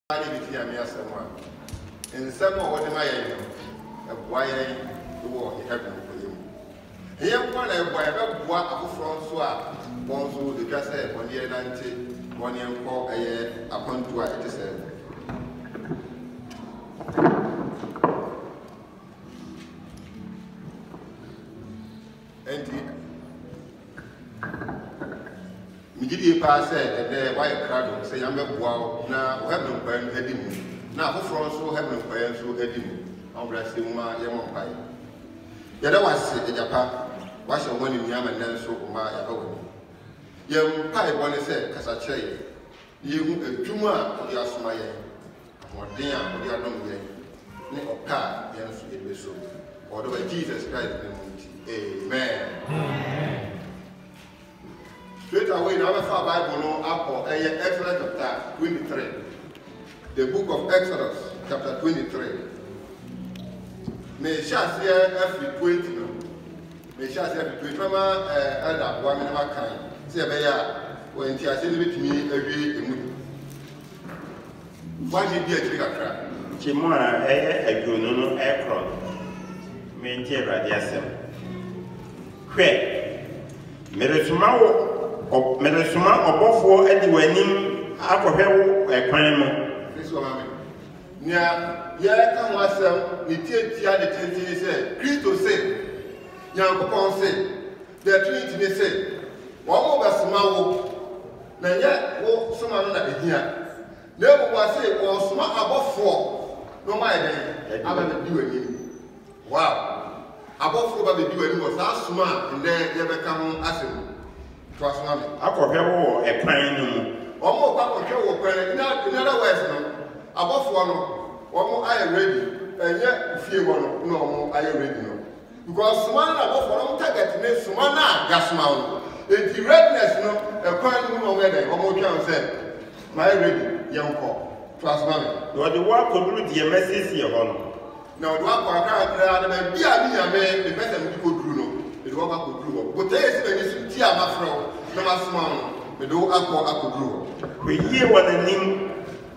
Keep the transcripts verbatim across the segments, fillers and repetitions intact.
I need to hear me as someone. In some of what I am, why I do happen for you. Here, one I wear what from Swap, one so the Cassa, one year ninety, one year four a year upon two eighty seven. And Midi pass and there white crowd say I'm a wow now heaven burn heading. Now who from so heaven burn so heading. I'm resting my young pie. Yet was in Japan, wash a one in Yam and then so my own. Young pie one said, as I say, you a juma of your smile, or dear of your long way, no car, yes, it was so. Although Jesus Christ, amen. Straight away, now the Bible no up Exodus chapter twenty-three. The book of Exodus, chapter twenty-three. May shall see every twenty no. May shall see every twenty. Mama, elder, one minute kind. Say, Beya, when she has said with me every mood. Why did you take a crack? Chimona, a good aircraft. Maintain radiation. Where? Meresumao. Meresuma obofo edi wanim akohwe ekwan This one nia ya ka wasem ni tietia de tenti say Christo say Yankopon say the Trinity ne say wo mo basema wo na nya wo soma no na ehia na wo wa say wo soma abofo no ma eden aba na di wanim wow abofo ba be di wanim wo sa soma nde ye beka ho asem akɔhwɛ wɔ ɛkwan no mu ɔmo kɔ akɔhwɛ wɔ kwan na in other words no abɔfoɔ no ɔmo ayɛ ready ɛnyɛ fie wɔ no na ɔmo ayɛ ready no because suma na abɔfoɔ no target ne suma na gasuma no enti readiness no ɛkwan no mu na ɔmo yɛ dɛ ɔmo twɛn sɛ ma ayɛ ready yɛn kɔ trust me na ɔde wɔ akɔduru deɛ mɛsiesie hɔ no na ɔde wɔ akɔ akra na baabi a ne nyame ne pɛ sɛ mo de kɔduru no ede wɔ akɔduru hɔ bɔtɛ yɛ sɛ bɛni so ti a mafrɛ wo na masoma no mede wo akɔ akɔduru hɔ wɔyie wɔ n'anim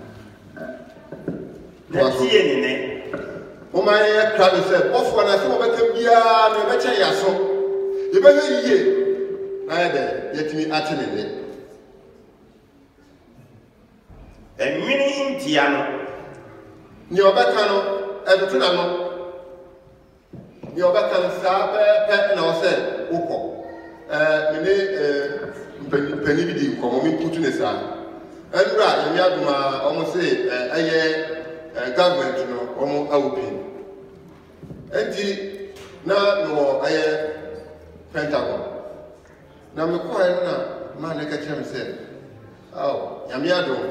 na tie ne ne woma yɛ kra no sɛ bɔfoɔ no sɛ wɔbɛka biara na yɛbɛkyɛ yɛ aso yɛbɛhwɛ yie na yɛ dɛ yɛtumi ate ne nne ɛnwene ntia no nea ɔbɛka no ɛdoto na no nea ɔbɛka no saa pɛɛpɛ na ɔsɛ wokɔ mene mpani bi di nkɔmmɔ memputu ne saa ɛnura yɛme adom a ɔmo se ɛyɛ government no ɔmo awo pii enti na mewɔ ɛyɛ Pentagon na mekɔɛ no na maa ne ka kyerɛ me sɛ ao yɛme adom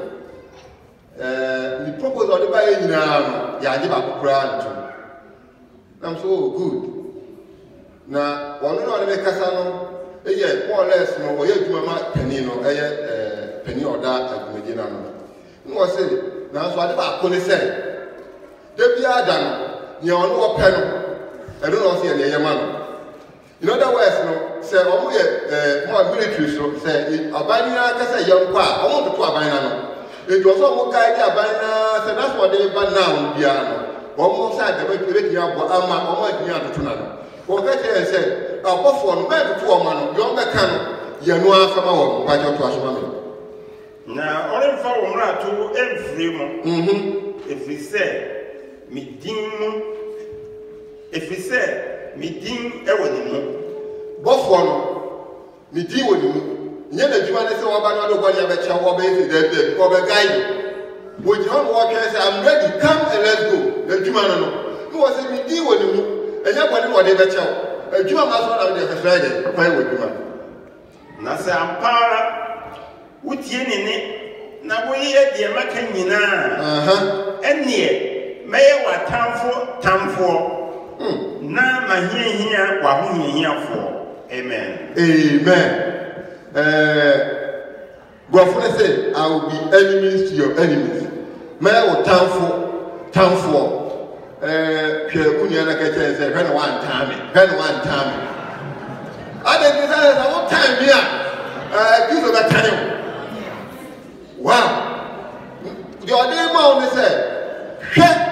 ne proposal ɔde baeɛ nyinaa no yɛagye baako koraa ntom nam so oh good na wɔno na ɔde mekasa no ɛyɛ Paulus no ɔyɛ adwuma ma pani no ɛyɛ pani ɔda adwumadie no no na wɔse nanso ade baako ne sɛ da biara da no nea ɔno wɔpɛ no ɛno na ɔse yɛ neɛ yɛma no in other words no sɛ ɔmo yɛ mo a military so sɛ aban nyinaa ka sɛ yɛnkɔ a ɔmo toto aban na no enti ɔsɛ ɔmo guide aban na sɛ na sɛ ɔde ba now biara no ɔmo sɛ adɛbɛtumi abɔ ama ɔmo adwumi atoto na no wɔka kyerɛ sɛ abɔfoɔ no bɛɛtoto ɔma no deɛ ɔmbɛka no yɛno afama wɔ mpakyɛ to asoma me na ɔremfa wɔ mmarato ɛmfiri mu ɛfiri sɛ medin mu ɛfiri sɛ medin ɛwɔ ne mu bɔfoɔ no ne din wɔ ne mu nyɛ n'adwuma ne sɛ wɔba no ade bɔne abɛkyɛ wɔbɛyɛ sɛ daabi wɔbɛgae no wɔgyina hɔ no wɔtwɛn sɛ I'm ready come and let's go n'adwuma no no ne wɔ sɛ ne din wɔ ne mu ɛnyɛ bɔne na ɔde bɛkyɛ wo adwuma ma so na de fɛfɛ de kwan wɔ adwuma na sɛ ampa ara wotie ne ne na woyɛ deɛ maka nyinaa ɛneɛ mɛyɛ w'atamfo tamfoɔ na mahiahia w'ahohiahiafoɔ amen amen Gɔfo ne sɛ I will be enemies to your enemies mɛyɛ wo tamfo tamfoɔ hwɛ wo nua no ka kyerɛ sɛ hwɛ ne woantaa me hwɛ ne woantaa me ade ti sɛ sɛ wotan me a kristo bɛtane wo wow the other man said,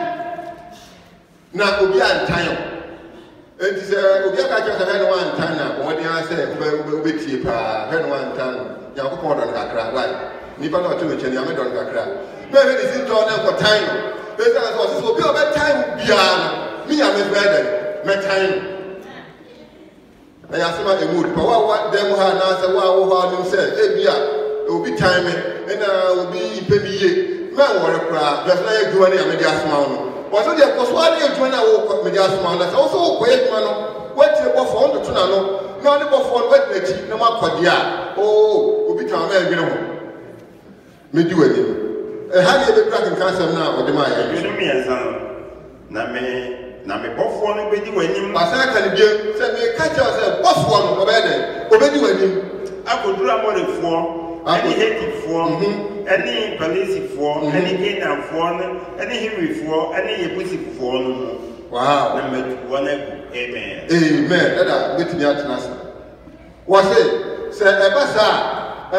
now Obi and Tayo. It is a Obi catcher and one Tana, what the answer will be cheaper, and one time, Yakupon and Kakra, right? Nipa not too much, and Yamadon Kakra. Maybe this is John for time. There's a will be a time beyond me, I'm a better, my time. I asked my mood, but what them had answered, wow, how you said, eh, yeah, it will be time, and I will be baby. Man, what a crowd, just like you and I made us smile. Was it a Coswadi join our media smile? That's also quiet man. What you go for the Tunano? No, never for what the cheap, no more Padia. Oh, will be to a man, you know. Me do it. And how do you be cracking cancer now? What am I? You know me as a Name, Name Buff one, obey when you must can give. Send me a catch yourself, Buff one, obey, obey when you. I could do a more than four. I hate it for. Any police for, any Canaan for, any Henry for, any pussy for. Wow, number one, amen. Amen. That get me out now. Was it? Say, Ebasa,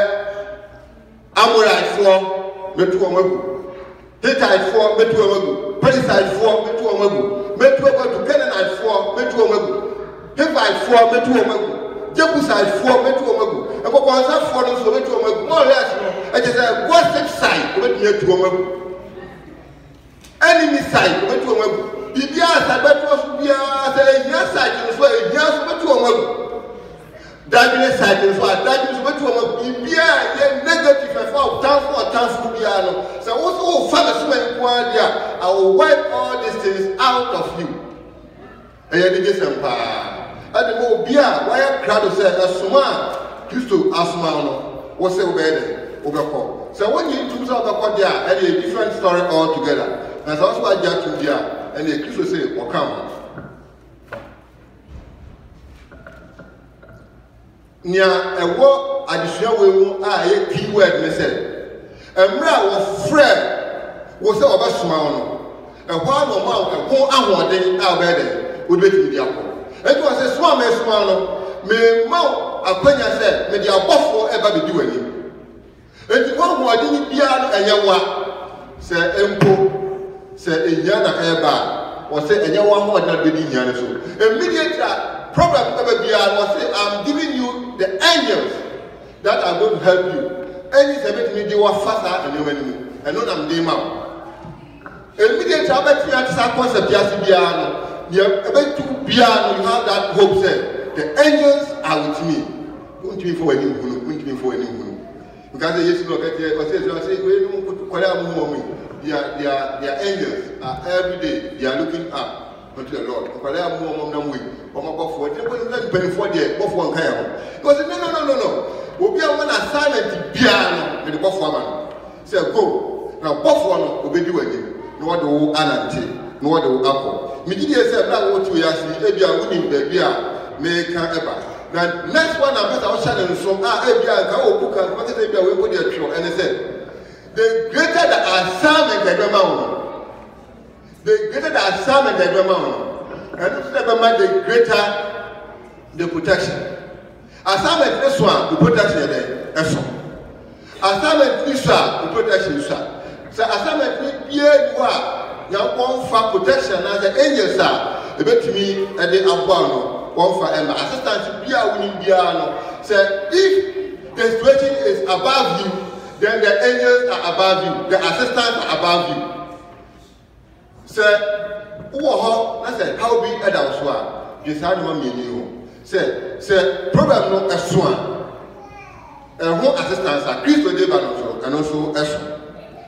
Amorite for, Metu Omagu, Hittite for, Metu Omagu, Perisite for, Metu Omagu, Metu Omagu, Canaanite for, Metu Omagu, Hivite for, Metu Omagu, Jebusite for, Metu Omagu, and what was that for us, Metu Omagu, more or less. It is a gossip side, went near to a enemy side, went to a B B S, I bet was be a yes side, and so a yes, went to a diamond side, and so a diamond went to a B B S, negative, I found town for a town for piano. So also, Father Swing, I will wipe all these things out of you. And yet, it is a power. And the more beer, why a crowd said, a suma, used to Asmano, was so bad. So when you choose out the there, and a different story altogether. And that's why I got to there, and the Christian say, "O come." Near a war, additional will I key word me say. A mra was friend was over small. A while no mouth, a whole hour day out there would be to the apple. It was a small man small. Me mouth, a quenya said, may the above ever be doing. And the one who didn't be out and yawa say empo say a yana eba or say a yawa who not be in so immediately problem ever be out was say I'm giving you the angels that are going to help you. Any seven me do faster and you when and not I'm doing out. Immediately I bet you at some concept yasibiano, you about to piano, you have that hope say the angels are with me. Don't you for any won't you for any because yes, look at the say, we don't put they are they are they are angels are every day they are looking up unto the Lord. Because no no no no no. We'll be on assignment piano with the buff woman. Say go now buff one obey you again. No what do anante, no what do apple. Me did say that what you are see, ebi a winning baby a make ever. Now, next one, I'm going to share some ah, Abia, go book and what is it? We put your show, and they said, the greater the assignment that we're on, the greater the assignment that we're on, and the greater the protection. Assignment this one, the protection there, that's all. Assignment this one, the protection, sir. So, assignment this year, you are, you are one for protection as the angels are, the bet me and the abano. One for Emma. Assistant be a winning piano. Say if the situation is above you, then the angels are above you, the assistants are above you. Say, oh, I said, how be adults were? You said one million. Say, say, problem no a swan. And who assistants are Christo Devan and also Esau.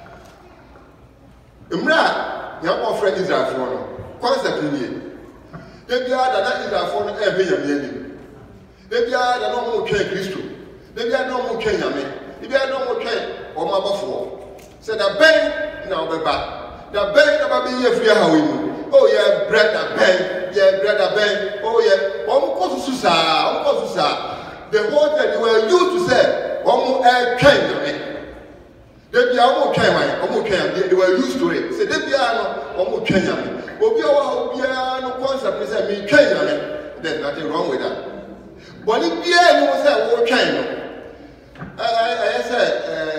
Imra, your own friend Israel for concept in here. They be are that is our phone every year. They be are the normal train Christo. They be are normal train Yame. They be are normal train or my buffalo. Said a bang now be back. The bang never be here for how we move. Oh, yeah, bread a bang. Yeah, bread a bang. Oh, yeah. One more Susa. One more Susa. The word that you were used to say, one more air train Yame. They be are more train. One more train. They were used to it. Say they be are one more train Yame. Obi owa obi no concept is say me train Yame. There's nothing wrong with that. But if you no say wo train no. I I I say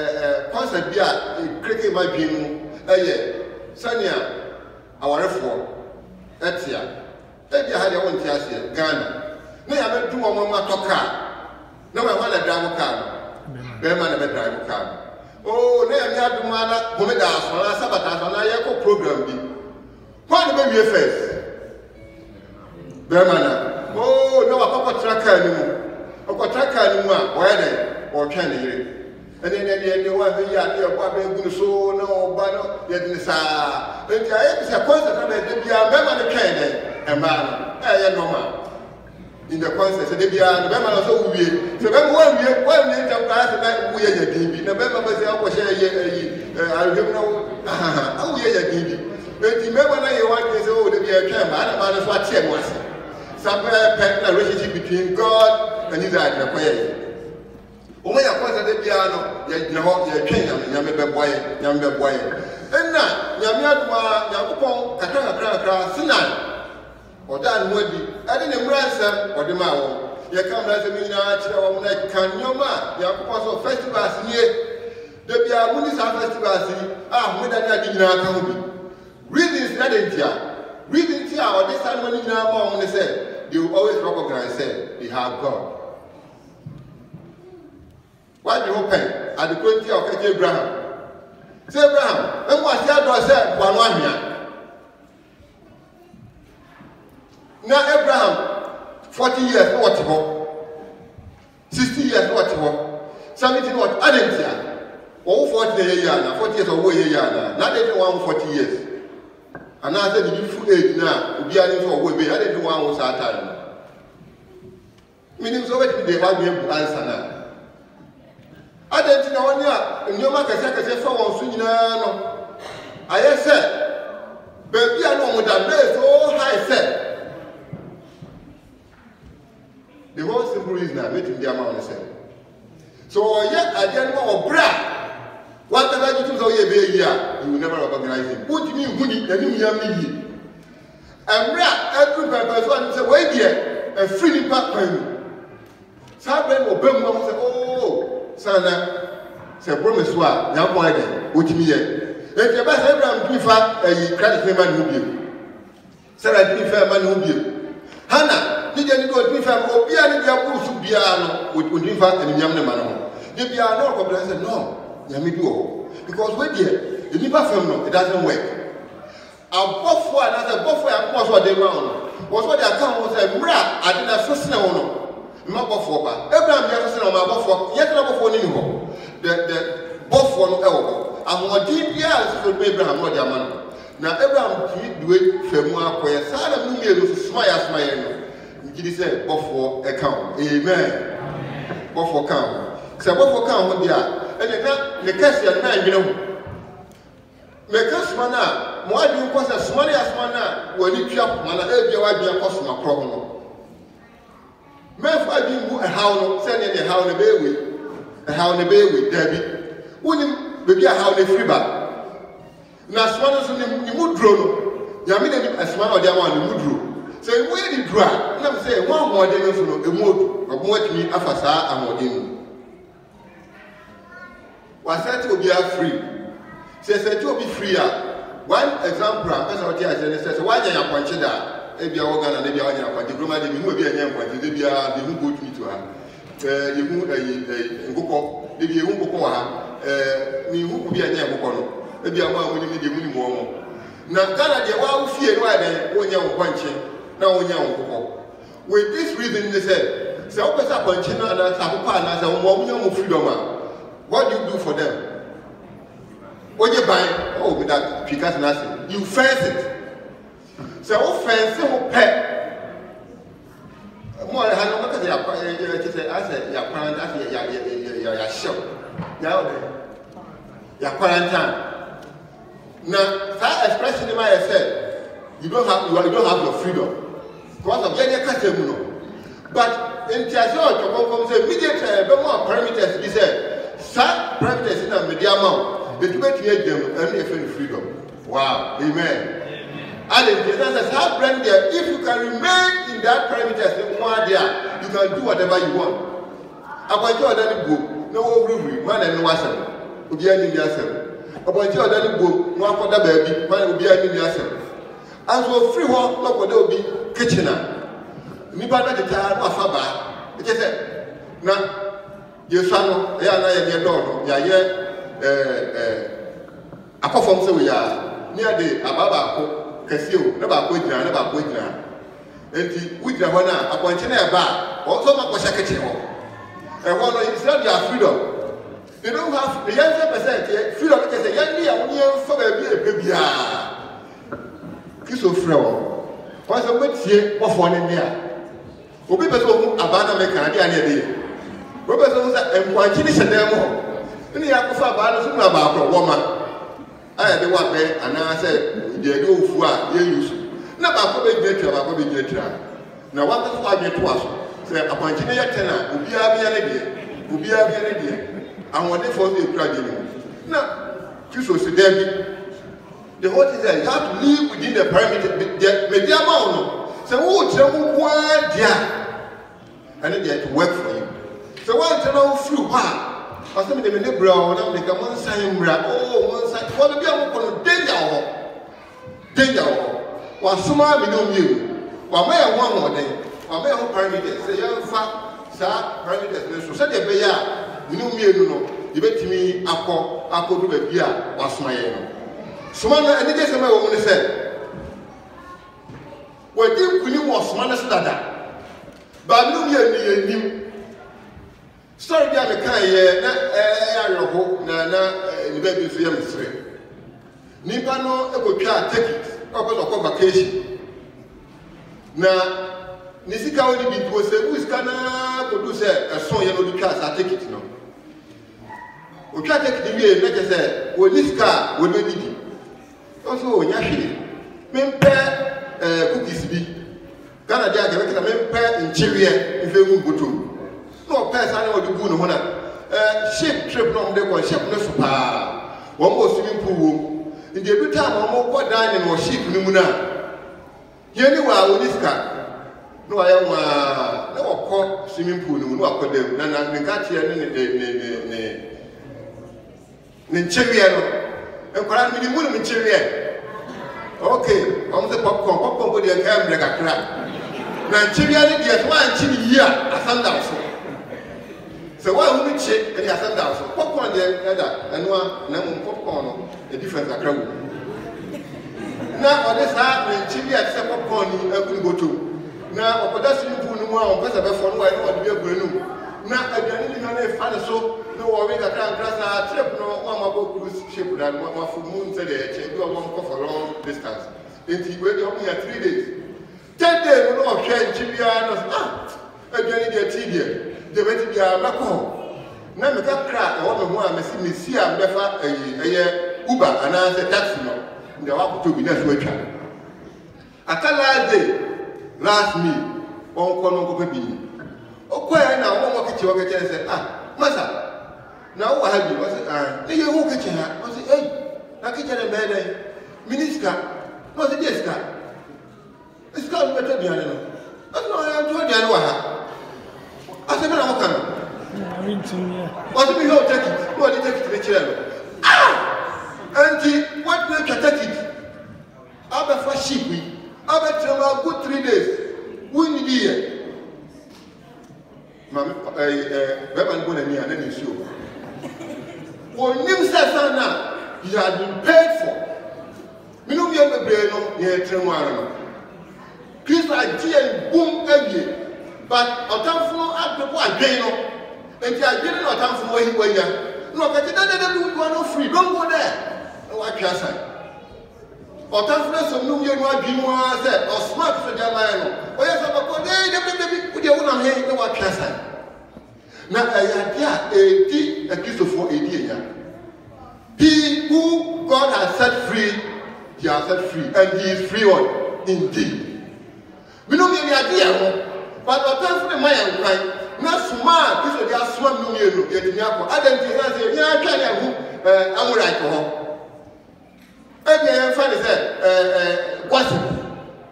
concept bi a kreke ma dwen mu eye sania awarefo etia ebi ha de won ti ase Ghana na ya be du omo ma toka na ma na drive car be ma na be drive car oh na ya mi aduma na mo me da so na sabata so na ye ko program bi kwa na be wie first be ma na oh na wa papa tracker ni mu o tracker ni mu a o ye de o twa ne yire ene ne ne ne wa be ya ne o ba be gu so na o ba no ye de sa enti aye se concept na de bia be ma ne twa de e ma na e ye normal in the concept de bia no be ma so wie se be mo wie wa wie ntam ka se be wo ye ya din bi na be ma be se akwo hye ye yi alhim na aha awo ye ya din bi enti me ma na ye wa ke se o de bia twa ma na ma na so atie mo ase some personal relationship between God and Israel na kwaye o mo ya kwasa de bia no ye na ho ye twen nyame nyame be boye nyame be boye enna nyame aduma yakopon kakra kakra kakra sinan oda no adi ade ne mransam ode ma wo ye ka mransam ni na kire wo na kan nyoma yakopon so festivals nie de bia mu ni sa festivals ah mo da ni adi nyina ka ho bi reasons na de ntia reasons ti a ode san mo ni nyina ma wo ne say they will always recognize say they have God. Why do you open at the twenty of Abraham? Say Abraham, and what the other said, one one here. Now Abraham, forty years, what you want? Sixty years, what you want? Seventy what? I didn't say. Oh, forty years now, forty years away years now. Not even one forty years. And I said, the beautiful age now, we are in for way. I didn't want was our time. Meaning, so what they want me to answer now. I didn't know when you are in your market, I say, for one swing. No, I said, baby, I know what that is so high said. The whole simple reason I made him the amount of say. So, yet I didn't know brag. Whatever you do, so you will never recognize him. What do you mean, Woody, and you me? And rap, every person say, wait here, and free back home. Sabren will bring one say, oh, Sana, say, promise what, now why then, what you mean? If the best Abraham prefer a credit man who be. Sarah prefer man who be. Hannah, did you go to prefer Obia and Yabu Subiano with Udrifa and Yamna Mano? If you are not said, no. Because wait here, the people from no, it doesn't work. Above one, as a buff, I was what they want. Was what their account was a mra, I didn't have to know. Not before, but Abraham Jefferson on my buff, yet not before anymore. The the buff one elbow. And what deep years for Abraham, not their man. Now, Abraham did do it for more, where Sada Mumia smile, smile. He said, buff account. Amen. Buff account. So, buff account, what they are. And the case is not, you know. Because mana, more do you cause a small as mana when you chop mana, every one be a customer problem. Men for being a hound, sending a hound a baby, a hound a baby, Debbie. Wouldn't be a hound a free back. Now, small as you would draw. You mean a small or the one you would draw. Say, where did you draw? And I'm saying, one more than a mood of what me a facade and what in. Was that to be free? Says that to be free. One example, as I says, why they are punched that? If you are going to be on your party, you will be a young party, they are the who go to me to her. You move a book, maybe you won't go her. Me who be a young book, maybe I'm going to be the money more. Now, Ghana, they will fear why they when you're punching, now when you're book. With this reason, they said, so open up punching and a tapuan as a woman freedom. What do you do for them? When you buy, oh, with that because nothing, you fence it. So, oh, fence it, pet. More than how much they are, I said, your parents, I said, you're sure. Now, you're quarantine. Now, that expression in my said, you don't have, you don't have your freedom. Because of any customer. But in Tiazo, to come from the immediate, but more parameters, he said. Sa practice in a media amount, the two eight them and if freedom. Wow, amen. And the business has brand there. If you can remain in that parameters in one there, you can do whatever you want. About your other book, no over man and no wasn't. obi ani ni asem obo nti oda ni bo no akoda ba bi ma obi ani ni asem aso free ho no koda obi kitchen a nipa na teta no afa ba e je se na yesu ano ya na ye de do no ya ye eh eh akofom se we ya ni ade ababa ko kase o na ba ko gina na ba ko gina enti wudira ho na akonche na e ba o so ma ko sha kitchen ho e ho no is not your freedom. They don't have the young percent here. Feel like they say, young year, one year for a baby. Kiss of flower. Once a wet here, what for in there? Obi person abana me Canadian day. Robert was a watching a demo. In the Akufa Bana soon about a woman. I had the one there, and I said, they go for you use. Not about the greater about the greater. Now, what the fuck it was? Say, upon China tenor, will be a idea, will be a idea. And what they force you to now, this was the the whole thing is you have to live within the parameter, the media amount. So, who tell you what, yeah, and then they have to work for you. So, one tell you through, ah, I said, the minute brown, I'm like a one sign, oh, one sign, for the people, danger, danger. While some are below you, while may have one more day, while may have parameters, say, young fat, sir, parameters, so say, they are. You know me, you know, you bet me, I call, I call do a beer, what's my name. So, man, and it is a woman said, well, you was man as that. But no, you knew. Sorry, I'm a kind of hope, Nana, the baby for your straight. Nipano, a good car, take it, or go vacation. Now, Nisika only be to a who is gonna produce a song, you know, the cars, I take it now. We can't take the way, like I said, when this car will be needed. Also, when you're here, men pair cookies be. Ghana Jack, I mean, pair in Chiria, if you won't go to. No, pass, I know the good one. Ship trip on the one, ship no super. One more swimming pool. In the every time, one more quad dining or ship Numuna. Here you are with this car. No, I am no call swimming pool, no, I put them, and I got here. Nincheriano, and perhaps we didn't win Nincheria. Okay, on the popcorn, popcorn with the camera like a crab. Nincherian gets one chili year, a thousand. So why would we check and a thousand? Popcorn there, and one, and popcorn, a different crowd. Now, on this hard, Nincheri at the popcorn, I couldn't go to. Now, a pedestrian pool, no one, but a phone, I don't want to be a blue. Now, I didn't know if I so. No worry, I can't cross a trip. No one about cruise ship and one for moon said, you are one for a long distance. Until we only had three days. Ten days, no more train, Chibianos. Ah, I didn't get tea here. They went to be a macro. Now, I can't crack. I want to want to see me see a better a Uber and I said, taxi. No, they want to be next week. I can't last day, last me, on Cono Baby. Okay, now one more kitchen and say, ah, Master. Now what have you? I said, ah, you walk at your hand. I said, hey, I kitchen and bed, Minister. Was it yes, car? It's called better than I know. I know I am told you I know. I said, I'm coming. What do we all take it? What did you take it to the chair? Ah! Auntie, what make you take it? I'll be for sheep. I'll be for a good three days. We need here. Mamma, eh, Bevan Bonani and then you show. For Nimsa, you have been paid for. We know we have a brain near Tremor. Chris, I did boom every but a time for up the one day. And I didn't know time for where he went. No, but you don't want to free. Don't go there. No, I can't say. Or time for some new year, what you want to say, or smart for Jamaica. Or yes, I'm a day, put your own hand, no, I can't say. Now, I had a tea, a piece of four eighty. He who God has set free, he has set free, and he is free on indeed. We don't get the idea, but the time for the man, right? Not smart, this is the swam no year, get me up. I don't think I say, yeah, I can't have I'm right for her. And find it, uh, what's it?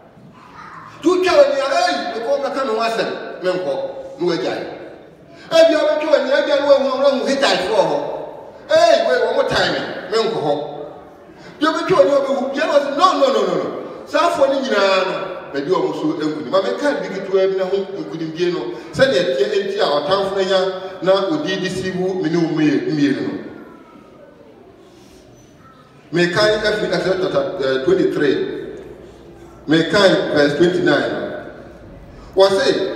Two cows, the corner can was it, Mempo, no guy. And you have to and you have one wrong with that for her. hey wait one more time me nko ho you be tell you be you was no no no no no sa for ni nyina no be di o so enkuni ma me ka bi gitu abi na ho enkuni bie no se de tie enti a otamfo na nya na odi di sibu me ne o mie no me kan Exodus twenty-three me kan verse twenty-nine was say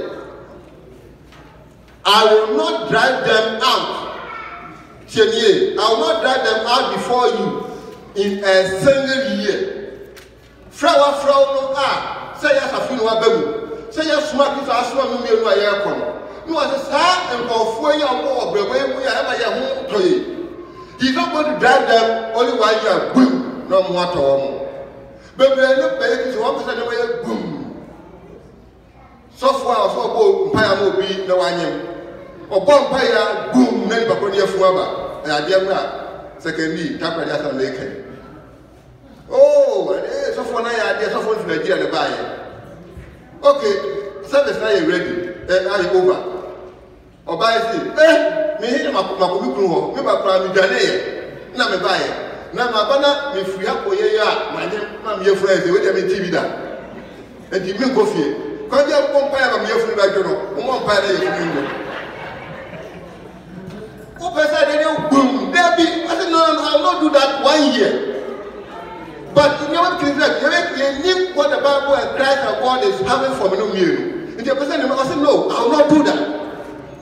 I will not drive them out. I will not drive them out before you in a single year. Flower, flower, no ah. Say yes, I feel no baby. Say yes, smart is as one me no air come. You are the star and go for your more brave. We have a home to you. He's not going to drive them only one year. Boom, no more to home. But we are not paying to one percent away. Boom. So far, so go. Paya mo bi na wanyem. Obon paya boom na liba koni afu aba e ade amra secondly tapra dia san leke oh eh so for na ya ade so for Nigeria le baye okay service na you ready eh are you over oba say eh me hin ma ma ko mi kru ho me ba pra mi dwane ye na me baye na ma bana me free akoye ya ma nye ma me yefu eze we dia me T V da e di me go fie ko dia ko paya ma me yefu ba jono mo paya na yefu mi who person they do boom there be I said no no no I will not do that one year but you know what you need what the Bible and Christ and God is having for me no meal and the person I said no I will not do that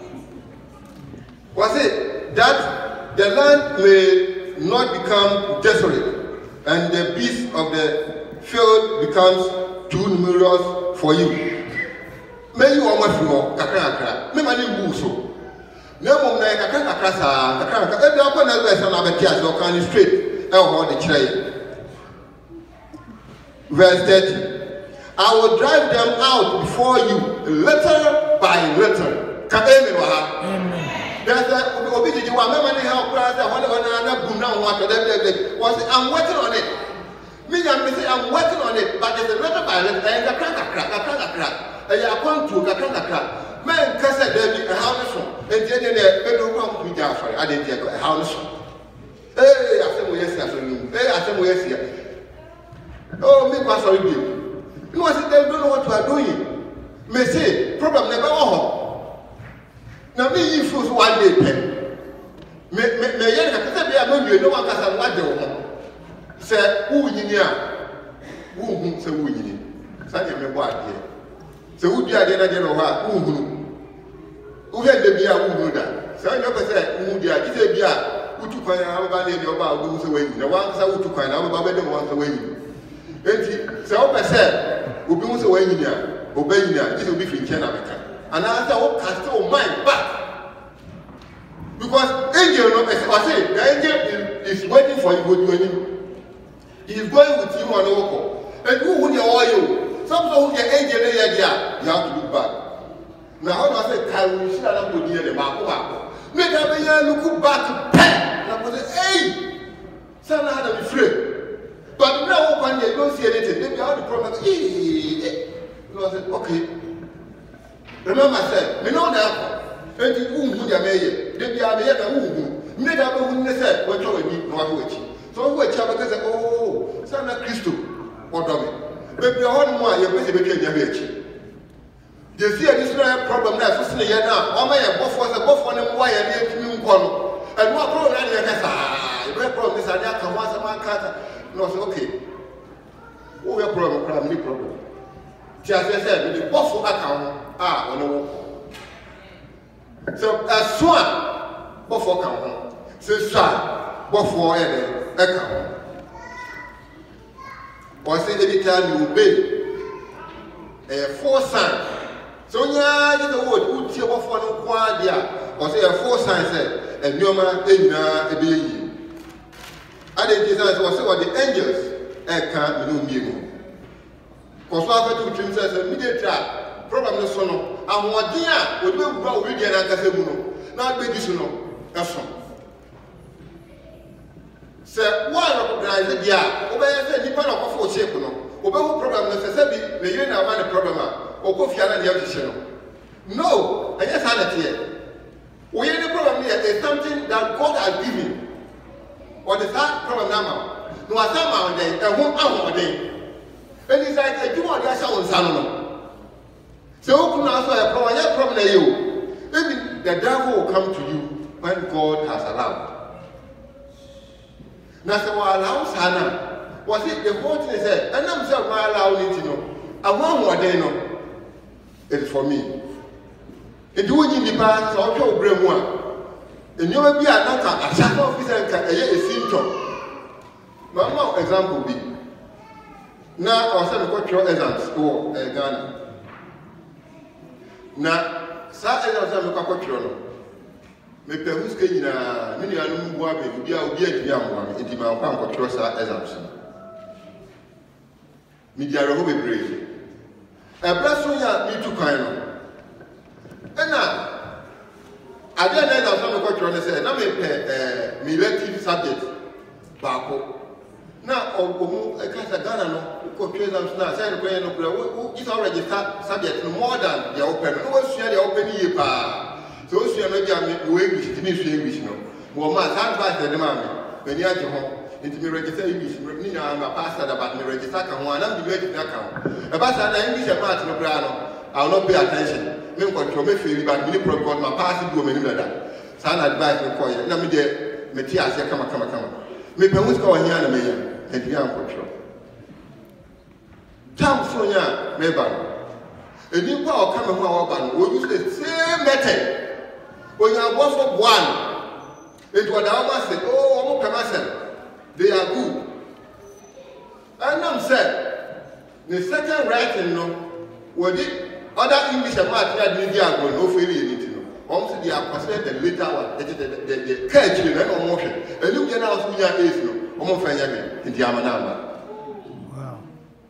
was it that the land may not become desolate and the beasts of the field becomes too numerous for you may you almost know kakra kakra me mani buso no mum na kakra kakra sa kakra kakra e bi akọ na verse na be tia so kan straight e ho de kire verse thirty I will drive them out before you little by little ka amen wa ha amen there's a obi ji wa me mani help cry that one one na boom na one to them was I'm working on it me am say I'm working on it but there's a little by little and kakra kakra kakra kakra e ya kontu kakra kakra men kasa da bi a hawo so enti ene ne be do ko ku ja afare ade ti a hawo so eh asemo yesi afare ni eh asemo yesi oh me kwa sorry bi you want to don't know what you are doing me say problem never ho na me yi fools one day pen me me me yen ka kasa bi a ma wie no wan kasa wa de ho se wu nyini a wu hu se wu nyini sa nya me bo ade se wu di ade na je no ha wu hu wu he de bi a wu hu da sa nya ko se wu di ade se bi a utu kwan na ba na ni oba wu se wa yi na wan sa utu kwan na ba ba de wan sa wa yi enti se o pe se obi wu se wa yi ni a oba yi ni a ji obi fi nche na beka and answer what cast your mind back because angel no person I say the angel is, is waiting for you go do anything he is going with you on the walk and who would you oil some so who the angel there there you have to look back now how do I say can we see that go near the back back make up here look back and I say hey son had to be free but now when you don't see anything maybe how the problem hey you know I said okay remember I said me know that and the who who they may they be able to who me that who ne say what you need no wa chi so who cha because oh sana Christo odomi baby on mo aye be be twa nya chi they see this problem na so say ya na o ma ye bofo say bofo ne mo ya ne timi nko no and no problem na ye kasa e be problem is anya kan wa sama kata no so okay who we problem problem ni problem ti a say say me bofo aka ho ah ono wo so aswa bofo kan ho se sa bofo e de e kan ho o se every time you obey eh four sign so nya you know what utie bofo no kwa dia o se e four sign say enyoma enyina ebe yi ade Jesus o se what the angels e kan me no mie no ko so afa tu trim say immediately problem no so no ahoden a odi bewura obi dia na kasa mu no na agbedi so no eso se one recognize dia obeye se nipa na kofo shape no obewu problem no se se bi me yire na man problem a okofia na dia hye no no anya sa na tie we the problem here is something that God has given What is that problem now? No, I said my day, and one hour a day. And it's like I do what I saw on Saturday. So, who can answer a problem? Your problem is you. Maybe the devil will come to you when God has allowed. Now, so I allow Sana. Was it the whole thing? Said, and I'm saying, I allow it to know. I want what they know. It is for me. And doing in the past, so I'll show brain one. And you will be another a shadow officer and a symptom. My example be now I said got your exams or Ghana. Now, Saturday I said got your me perus kenya mini anu mbo abe bi a obi adua mo enti ma kwa nkotro sa exams. Me dia ro bebre. E bra so ya mi tu kwan no. Ena I didn't know that some culture and say, "Na me pe me elective subject baako." Na omo e ka sa Ghana no ko tweza msna say no kwen no kura wo is already subject no more than the open. No wo sua the open ye pa. So wo sua no dia me we English ti me sua English no. Wo ma san ba se de ma me. Bani age ho. Nti me register English ni na ma pastor da ba me register ka ho anam di register ka ho. E ba sa na English e ma ti no kura no. I will not pay attention. Me control me feel but me problem my pass do me nada. San advice me call na me dey me ti ase kama kama kama. Me pe hu ska o hia na me ya. E di an control. Tam so nya me ba. E di pa o kama hu a wo ba no. We use the same method. When you are born for one, it was the other said, oh, I'm say they are good. And I'm said the second writing no was it other English and math that media go no failure anything. Almost they are percent the later one. The the the the catch you know motion. And look at now we are is no. Almost find you in the Amanama. Wow.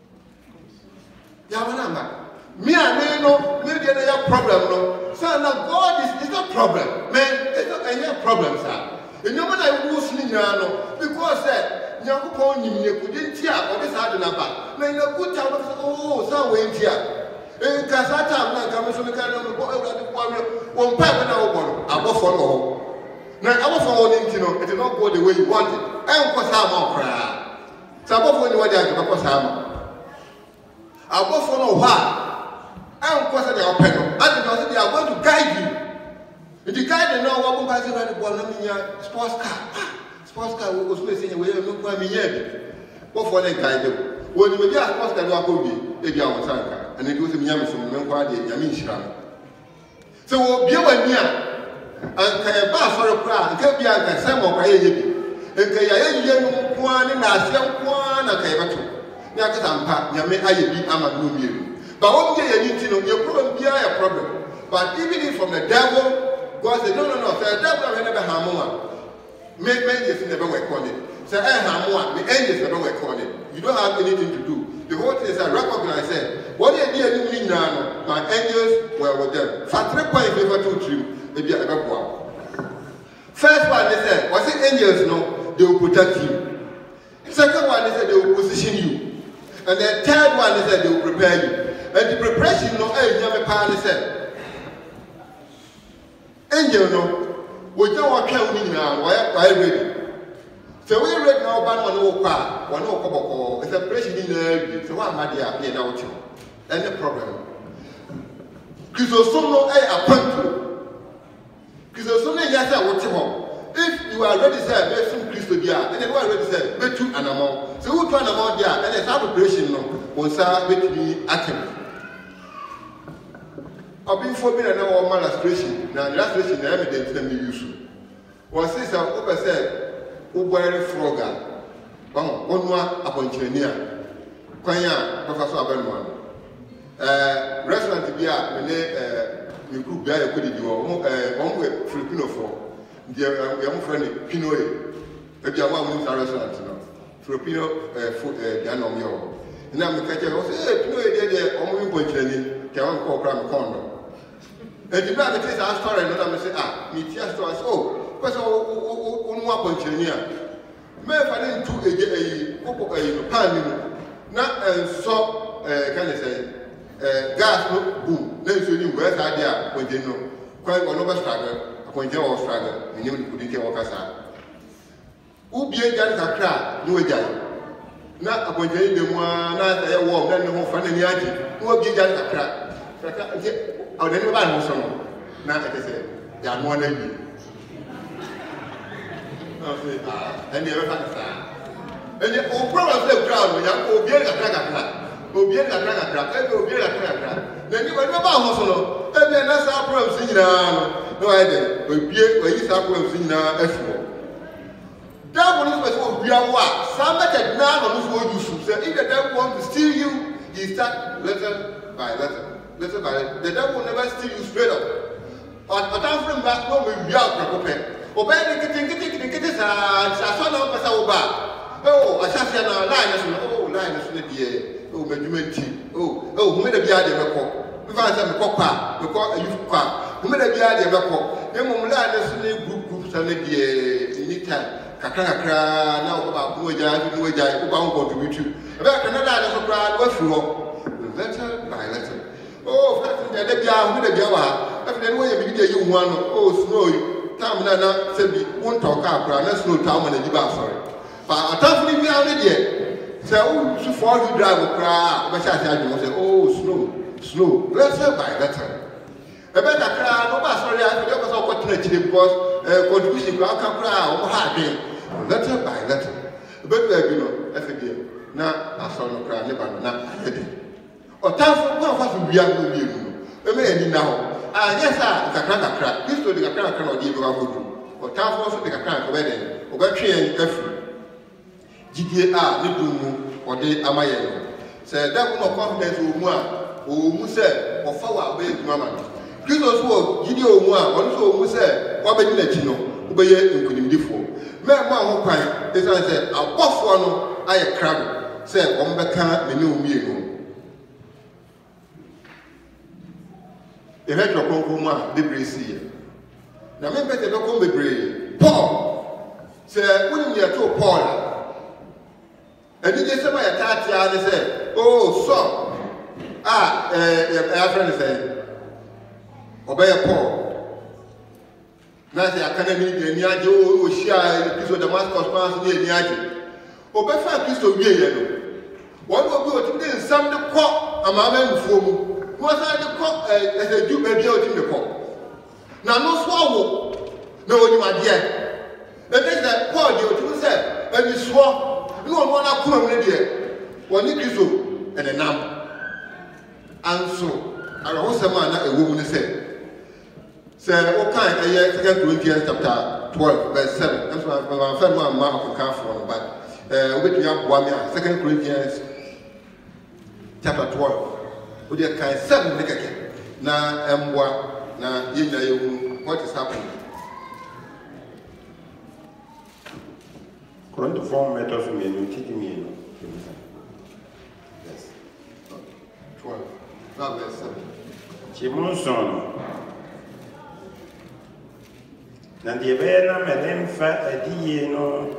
Yamanama. Me and me no. Me get a problem no. So now God is is not problem. Man, it's not any problem, sir. You know when I was listening no because that Nyankopon nyim ne kudin tia or this hard na ba. Na in a good time oh so we tia. Eh kasata na kama so me kan no go ewra de kwa me won pa me na wo bo abofo no ho na abofo wo ni ntino it did not go the way you want it en ko sa ma okra sa abofo ni wadi aka ko sa ma abofo no ho a en ko sa de open no and because they are going to guide you the guide no wo ba se na bo na minya sports car sports car wo so se we no kwa minya bi bofo na guide wo ni me dia sports car do akobi e bia wo sanka and it was a young from Menquadi, Yamin. So, Biawania and Kayaba for a crowd, Kabia and Samo Kayabi, and Kayayan Kwan and Asian Kwan and Kayabato. Yakatampa, Yame Ayabi Amanumi. But one day you need to know your problem be a problem. But even if from the devil, God said, no, no, no, the devil will never harm one. Make angels never work on it. Say, I harm one, the angels never work on it. You don't have anything to do. The whole thing is I recognize it. What they did now, my angels were with them. For three points, we were two, three, maybe I got one. First one, they said, was it angels? No, they will protect you. Second one, they said they will position you. And the third one, they said they will prepare you. And the preparation, no, hey, you have a power, they said. Angel, no, we don't want to tell me now, why are you ready? So we read now about one more car, one more couple, it's a pressure in the so one my dear, yeah, now you. Any problem. Kizosono ay apanto. Kizosono yasa wote if you are ready say be some Christo dia, and then you are ready say be two animal. So who two animal dia, and then have preparation no, on sa betimi akem. Obi for me na one man illustration, na illustration na evidence na me use. Was say some over say Ubere Froga, oh, one more upon Chenia, Quanya, Professor Abenwan. Uh, restaurant to be a you could bear a good deal, one way Filipino for the young friend Pinoy, maybe a one restaurant, Filipino food, Danomio. And I'm the catcher was a Pinoy, they are only point Jenny, can one call Cram Condo. And the brother takes our story, and I'm say, ah, me just to us, oh. Because on one point, may I didn't do a pan, not and so can I say gas no boom. Then so you where's idea when they know. Quite one over struggle, when they all struggle, and you couldn't get workers out. ubie jan kakra no jan na aponjeni de mu na say wo na ne ho fa na ni aji no ubie jan kakra kakra nti awde ne ba no so no na ate say ya no na bi no say ah ene e fa sa ene o problem le crowd no ya ubie kakra kakra ubie kakra kakra e ubie kakra kakra na ni ba ba ho so no e bi na sa problem si nyina no no ai de ubie oyi sa problem si nyina afuo that one is what we are what. Some method now on what you should say. If the devil wants to steal you, he start letter by letter. Letter by letter. The devil will never steal you straight up. But I'm from back home we are prepared. Obey the kitchen, kitchen, kitchen, kitchen, I saw no person over. Oh, I shall say no line. Oh, line is in the air. Oh, Benjamin T. Oh, oh, who made a beard of a cock? We find some cock, we call a youth car. Who made a beard of a cock? Then when we land us in a group, groups and the any time. Kakra kakra na o ba ko ja ju ko ja ko ba ko contribute e ba kana da so kra wa fi ho letter by letter oh fact de de bia hu de bia wa e fi de wo ye bi de yi hu ano oh snow tam na na se bi won talk akra na snow tam na ji ba sorry pa ataf ni bia ne de se o su for you drive kra ba sha sha ju say oh snow snow letter by letter e ba kakra no ba sorry a de ko so ko tena chire because contribution kra kakra o ha de letter by letter. But we know, F D A. Now, I saw no crowd, never not ready. Or time for one of us we are going to be. A man now. Ah, yes, sir, it's a crack a crack. This to the crack cannot give you a good room. Or time for us to take a crack wedding. Or by train F. G D A, Nibu, or the Amayan. Say that one of confidence or more, or Musa, or Fawa, away to Mamma. Christos was G D O one, also Musa, what be let you know, obey it in Kudimdifo. Me ma ho kwan is I say abofo no aye crab say o mbeka me ne omi enu e he tro konko mu a bebre si na me pete be ko bebre Paul say woni me to Paul a eni je se ma ya tatia ne say oh so ah eh eh friend say obey Paul na se akana ni de ni aje o hia Kristo Damascus pass ni ni aje o be fa Kristo wie ye no won obi o ti de nsam de kɔ amama nfuo mu wo sa de kɔ eh eh ju ba bia o ti de kɔ na no so awo na oni ade e e be say Paul de o ti say ani so no no na kuma mu ne de woni Kristo e de nam anso ara ho sema na ewo mu ne say say what kind of Second Corinthians chapter twelve, verse seven. That's why I'm afraid my mouth can for but uh we have one Second Corinthians chapter twelve. We just kind seven make again. Na emwa na yenya yehu what is happening. Corinthians four meters me you teach me. Yes. twelve. That verse seven. Chimonson. Na die be na melemfa adie no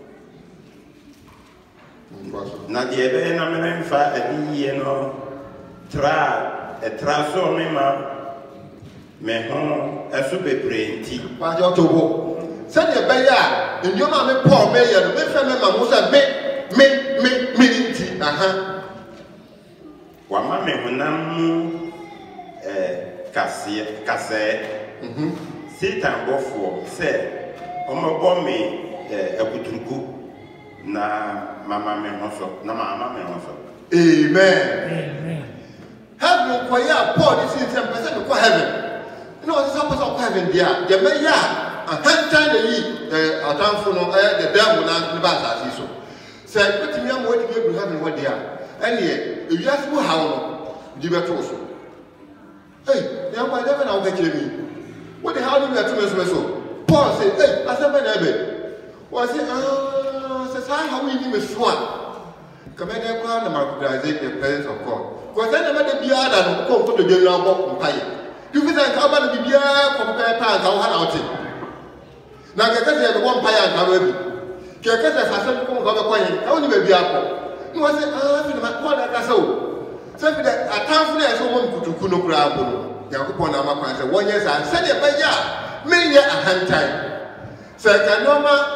na die be na melemfa adie no tra e tra so me ma me ho eso bebre nti pa jo to bo se de be ya enyo ma me Paul me ye no me fe me ma mo se me me me me nti aha wa ma me honam eh kase kase mhm Satan bofo say omo bo me akuturuku na mama me hoso na mama me hoso amen amen heaven ko ya Paul this is ten percent ko heaven no so person ko heaven dia the me ya ahantan de yi eh atanfo no eh the devil na ne ba sa so say betimi am what be heaven what dia ene e wiase bu hawo no di beto so hey ya ma never na o ga kire mi what the hell do you have to so Paul said hey I said man ebe was it ah say how we need me swan come there kwa na recognize the presence of God because I never dey bia da no ko ko to dey na bo mpaye you fit say ka ba na bibia ko ko pa ta ka ha na oti na ka ka say the one mpaye ka ba bi ke ka say fa say ko ko ba kwa yin ka oni ba bia ko no was it ah fi na Paul da ka so say fi da atamfo na so mo kutuku no kura ko no Yakupon na makwan say one years and say the baya me ye ahantan say ka no ma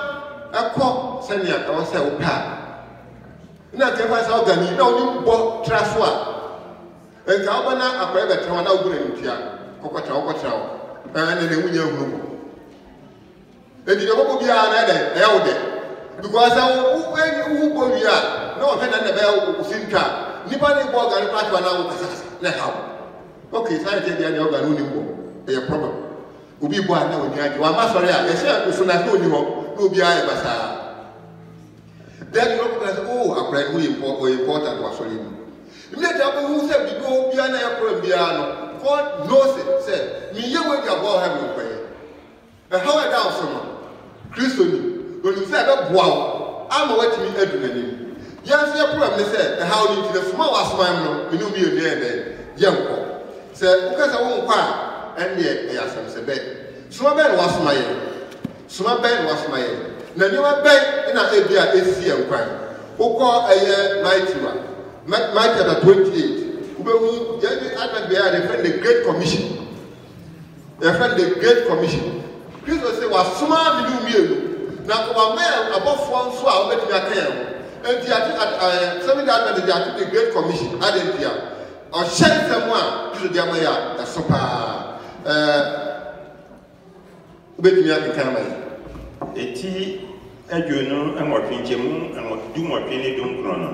ɛkɔ sɛnea ɛwɔ sɛ wopɛ na kɛfa sɛ ɔgani na ɔne bɔ tra so a nka wobɛna akɔrɛ bɛtena hɔ na wogu n'animtua kɔkɔtena wokɔtena hɔ ɛne ne wonya hunu bɔ ɛnti deɛ wobɔ biara na ɛdɛ ɛyɛ wo dɛ because wo bɔ wie a na ɔhwɛ na ne bɛyɛ wo sintwa nipa ne bɔ ɔgani patoa na wo kasakasa na ha wo okay sáré tẹ deɛ ɔgani wo ni bɔ ɛyɛ problem obi bɔ a na oni agye wa ma sɔre a yɛhyɛ ofuna na oni hɔ na obi ayɛ basaa then you know say oh akɔrɛ no yɛ important wa sɔre mu immediately abo hu sɛ bibi obi a na yɛ problem biara no God knows it sɛ mi yɛ wo di abɔ ɔha mi nkɔyɛ ɛha wɔ ɛda ɔso no kristo ni oni sɛ ɛbɛ boa wo ama watumi adu n'anim yɛn nso yɛ problem ne sɛ ɛha wo ni ti na suma wɔ asoma mu no mene obi yɛ deɛ dɛ yɛ nkɔ sɛ wokasa wo nkɔ a ɛnneɛ ɛyɛ asɛm sɛ bɛn soma bɛn na wasoma yɛ soma bɛn na wasoma yɛ na nneɛma bɛn na ebi a esi yɛn kwan wokɔ ɛyɛ Matthew a Matthew chapter twenty-eight wobɛhu yɛn advent bɛyɛ a yɛfrɛ the great commission yɛfrɛ the great commission kristo sɛ wasoma mmienu mmienu na wama abɔfoɔ nso a wobɛtumi aka yɛn ho nti ate ɛɛ sɛmi de advent de ate the great commission ade nti a ɔhyɛ nsɛm a kristo de ama yɛ a ɛso paa ɛɛ wobɛtumi akeka ama yɛ eti adwonu ɛmɔtwe nkyɛmu ɛmɔdu mɔtwe ne dum kron no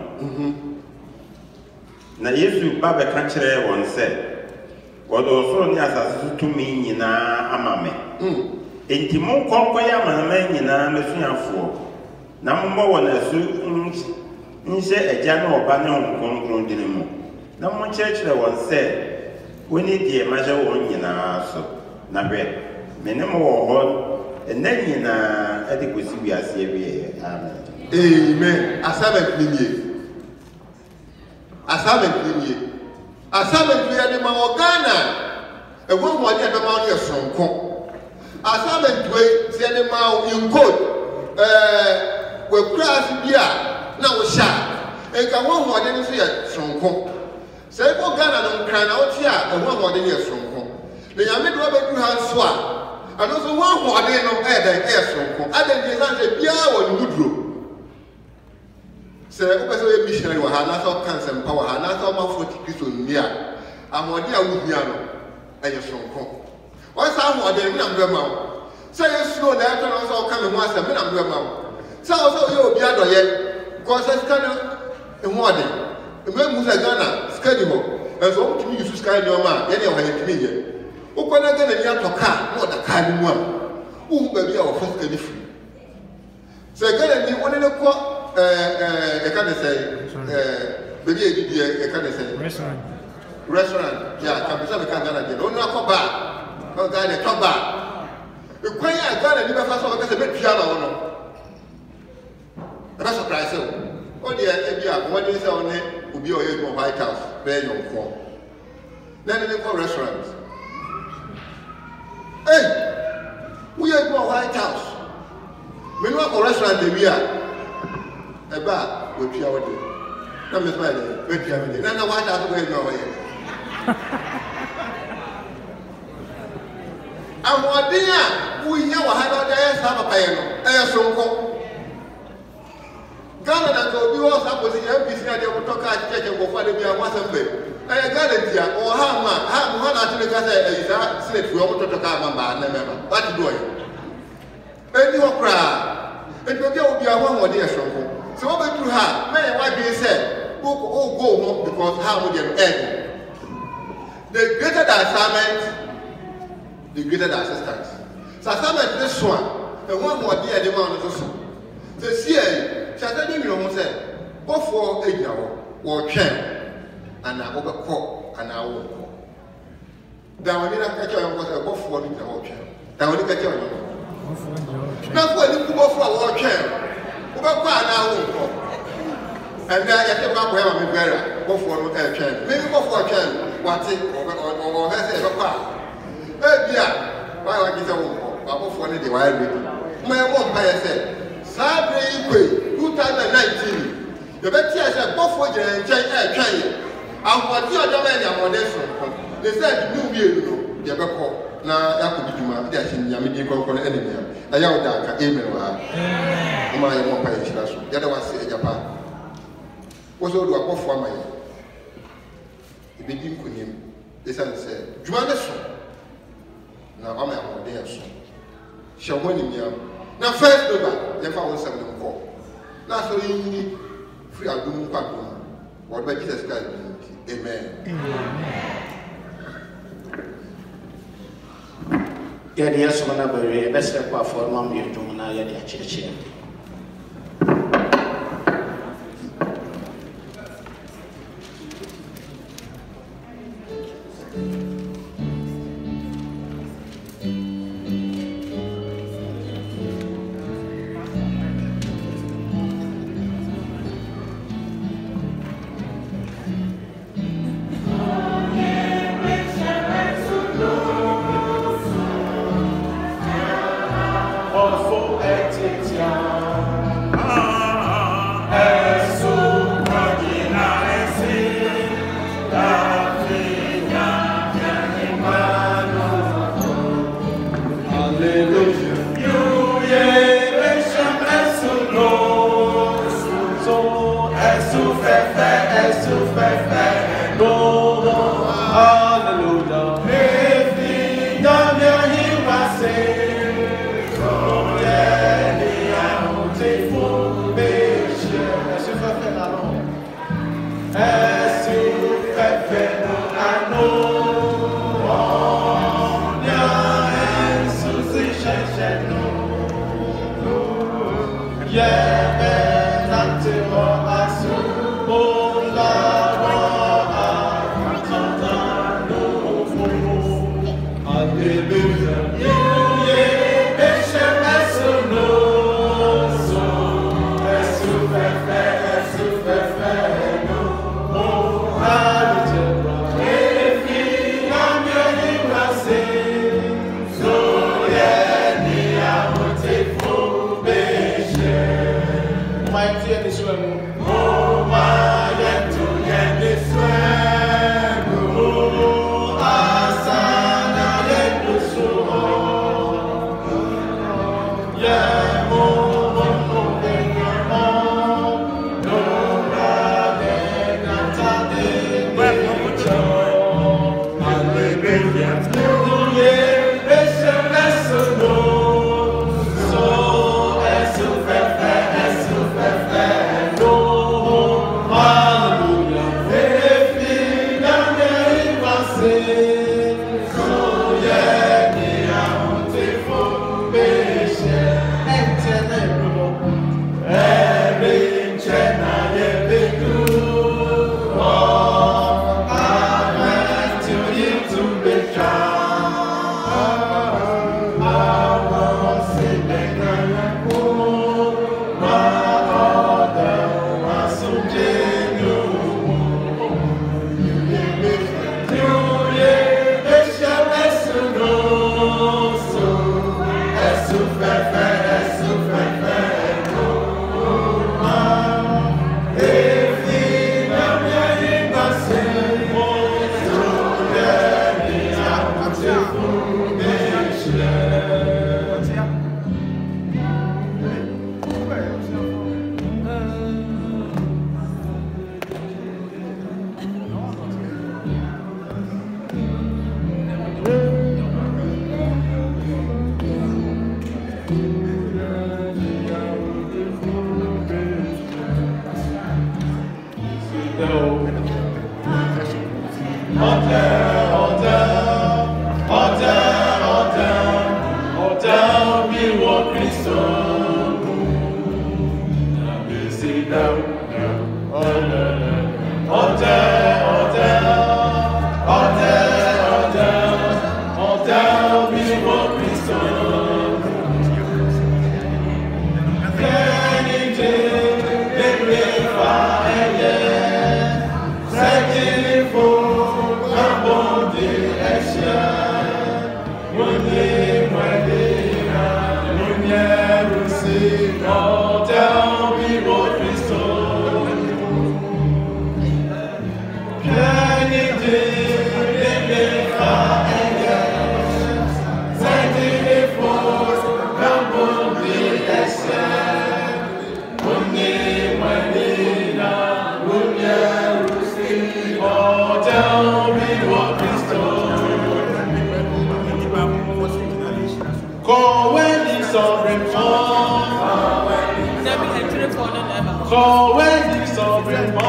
na yesu ba bɛka kyerɛ wɔn sɛ wɔde ɔsoro ne asase so tumi nyinaa ama me enti monkɔnkɔ yɛ amanaman nyinaa masuafoɔ na mommɔ wɔn asu nhyɛ agya ne ɔba ne honhom kronkron din mu na monkyerɛkyerɛ wɔn sɛ wɔne deɛ mahyɛ wɔn nyinaa so na hwɛ me ne mo wɔ hɔ ɛnna nyinaa ɛde kɔsi wiase awie amen amen assignment ni nie assignment ni nie assignment yɛ de ma wɔ Ghana ɛwɔ mu ɔde ɛbɛma wo yɛ sonko assignment wei yɛ de ma wo in code ɛɛ wɔkura ase bi a na wɔhyɛ a nka wɔn mu ɔde no so yɛ sonko sɛ ɛkɔ Ghana no nkran na wɔte a ɛwɔ mu ɔde no yɛ sonko na nyame de wɔbɛdu ha nso a ano so wɔn ahoɔden no ɛyɛ dɛ ɛyɛ sonko adanti san sɛ biara wɔ ne muduro sɛ wopɛ sɛ wɔyɛ missionary wɔ ha anaasɛ ɔka nsɛmpa wɔ ha anaasɛ ɔmafo ti kristo nni a ahoɔden a wohia no ɛyɛ sonko wɔn sɛ ahoɔden me na mbɛma wo sɛ yɛ suno na ɛtɔ no sɛ ɔka me ho asɛm me na mbɛma wo sɛ wɔ sɛ ɔyɛ obi adɔyɛ kɔɔ sɛ sika no ɛho ɔden mmɛmu sɛ Ghana sika ni hɔ ɛnso wɔn tumi yusu sika nneɛma a yɛne ɛwɔ yɛ tumi yɛ wokɔ na Ghana ni atɔ kaa na ɔda kaa no mu a wohu baabi a wɔfa sika no firi sɛ Ghana ni wɔne ne kɔ ɛɛ ɛka ne sɛ ɛɛ baabi a yɛdidi ɛka ne sɛ restaurant restaurant yɛ kabisa bɛka Ghana deɛ ɔno akɔ baa ɔno Ghana ɛtɔ baa ekwan a Ghana ni bɛfa so ɔbɛka sɛ bɛtua ma wɔn no ɛbɛ surprise o ɔdeɛ ebi a wɔn de sɛ ɔne obi a ɔyɛ adwuma White House bɛyɛ nyɔnko na ɛne ne kɔ restaurant. Hey, we are going White House. We know a restaurant we are. A bar, we are with you. No, Miss Miley, we are with you. No, no, White House, we are going. And what dear, we know how to have a piano. I am so Ghana na go bi was up with the M P C and they will talk at church and go for the be a wasn't be. I got it here or how man, how one actually got a slate for you to talk about and remember. What do you? And you cry. It will be a one more dear struggle. So what we do have, man, what they said, go go home because how would you end? The greater the assignment, the greater the assistance. So assignment this one, and one more dear demand is also. The C A Saturday, you know, said, go for a year or ten, and I will call and I will call. Down in a catcher was a go for the ocean. Down in the catcher. Not for the go for a ocean. Over and I will call. And then I have to go with Vera, go for a chain. Maybe go for a chain, what's it, or has a car. Eh, yeah, why I get a walk, I go for the wild baby. My one by said. Saturday, twenty nineteen. The better said, both for the China. And what the other men are modest. They said, New Year, you know, na yakɔ biduma de ahyɛ nyame din kɔnkɔn ɛne na yawo da ka amen wa ma yɛ mo pa yɛ hyira so yɛda wase agyapa wo so do akɔfo ama yɛ ebedi nkonim esan sɛ dwuma ne so na ama yɛ ɔde yɛ so hyɛ ho nimia na first number yɛ fa wo nsɛm ne nkɔ na so yini free adum kwa dum wo ba Jesus Christ amen ya de yeso na bare be se kwa for ma mi dum na ya de akyekye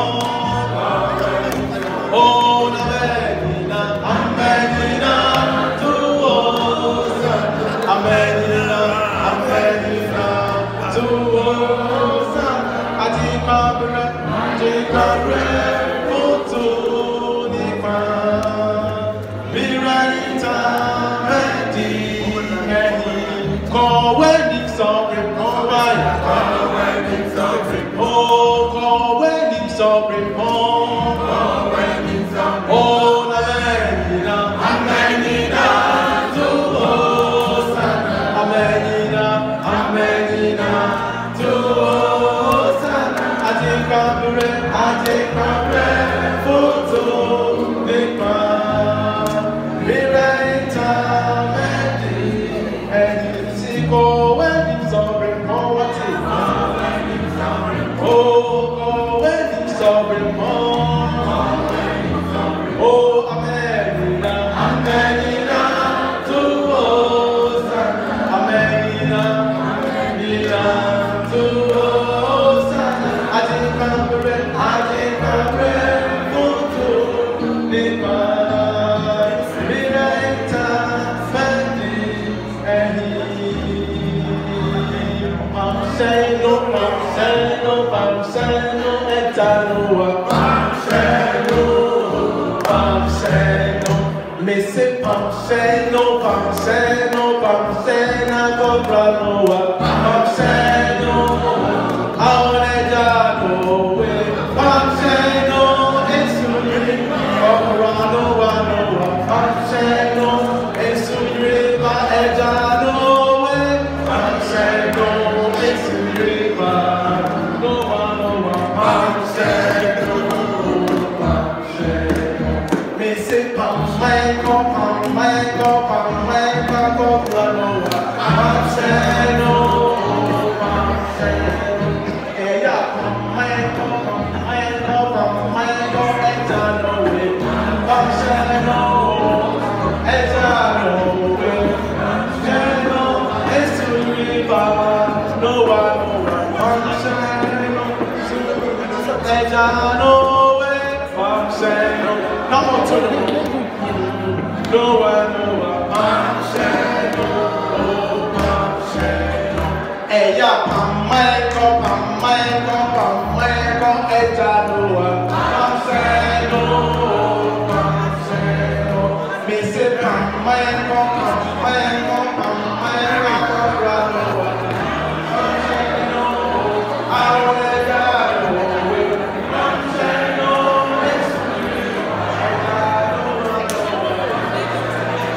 Oh, Amenina, Amenina, to us. Amenina, Amenina, to us. Adikabra, Adikabra, Oto Nipa. Mirarita, Medi, Medi. Call when it's all report. Call when it's all report. Oh, call when it's all report. Call when it's all report. Oh, Amenina, Amenina, to us. Amenina, Amenina, to us. I take a breath, I take a breath, photo, Nipa. Mirarita, Medi, and it's go when it's all report. What's it? Oh, go when it's all report. Oh, Amenina, Amenina, to us. Amenina, Amenina, to us. I take a breath, I take a breath, photo, Nipa. Mirarita, Medi, and he. Pamseno, Pamseno, Pamseno, Etanoa. Pamseno, Pamseno, Missy Pamseno, Pamseno, Pamsena, Cobranoa. Pamseno, Aonejano, Pamseno, Esuri, Cobranoa, Noa. Pamseno, Esuri, Ejano, Pamseno, Esuri, Noa, Noa. Pamseno, Pamseno, Missy Pamseno, Pamseno, Pamseno, Cobranoa. Pamseno, Pamseno, Eya Pamseno, Pamseno, Pamseno, Ejano, Pamseno, Ejano, Pamseno, Esuri, Noa, Noa. Pamseno, Ejano, Pamseno. Come on, to the Noa, Noa. Pamseno, Pamseno. Eya Pamseno, Pamseno, Pamseno, Ejano, Pamseno, Pamseno. Missy Pamseno, Pamseno, Pamseno, Cobranoa. Pamseno, Aonejano, Pamseno, Esuri, Ejano,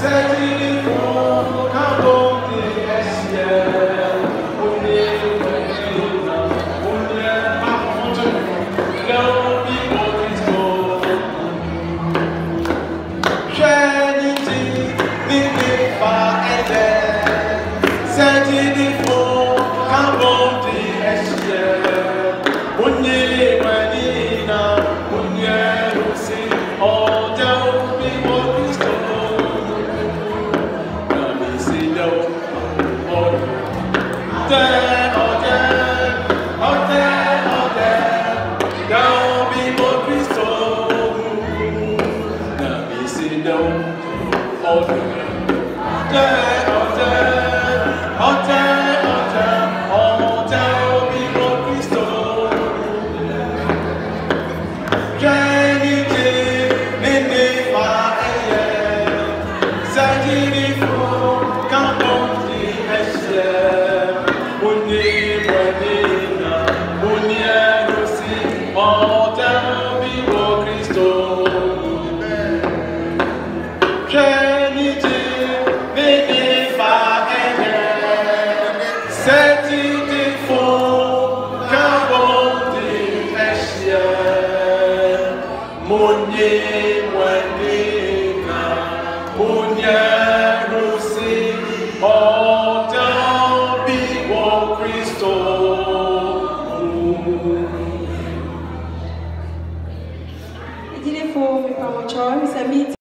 Il dit les faux, mais pas mon choix, mais ça